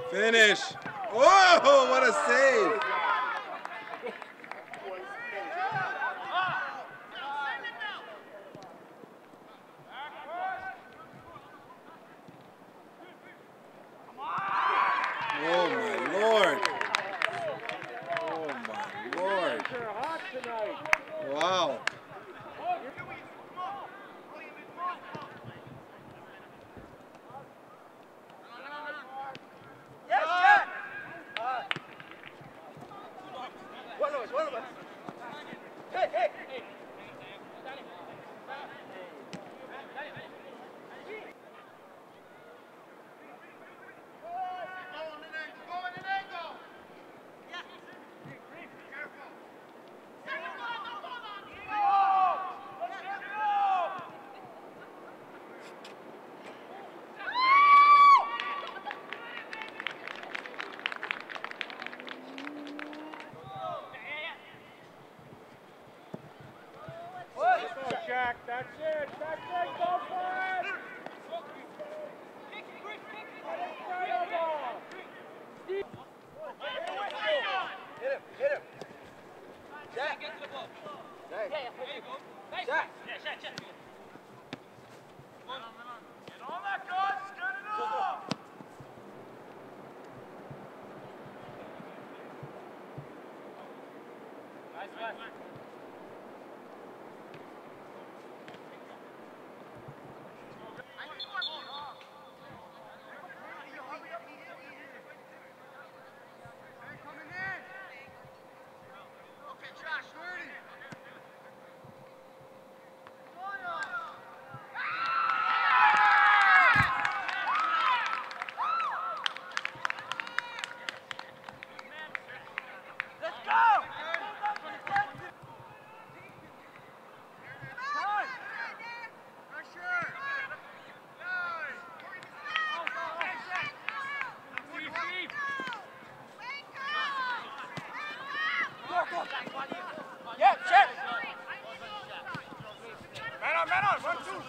Finish. Oh, what a save. Oh, my Lord. Oh, my Lord. Wow. Jack, that's it, go for it! Hit him! Jack, get to the ball. There you go. Jack! Get on that, guys! Get it up! Nice. Yeah, check! Man on, 1, 2.